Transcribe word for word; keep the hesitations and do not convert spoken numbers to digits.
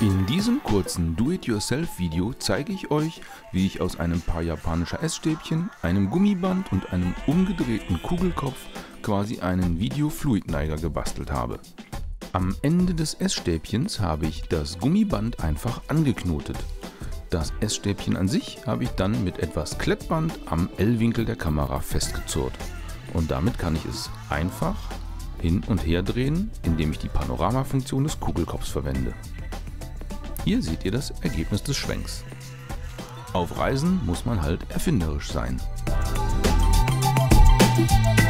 In diesem kurzen Do-it-yourself-Video zeige ich euch, wie ich aus einem paar japanischer Essstäbchen, einem Gummiband und einem umgedrehten Kugelkopf quasi einen Video-Fluid-Neiger gebastelt habe. Am Ende des Essstäbchens habe ich das Gummiband einfach angeknotet. Das Essstäbchen an sich habe ich dann mit etwas Klettband am L-Winkel der Kamera festgezurrt. Und damit kann ich es einfach hin und her drehen, indem ich die Panoramafunktion des Kugelkopfs verwende. Hier seht ihr das Ergebnis des Schwenks. Auf Reisen muss man halt erfinderisch sein.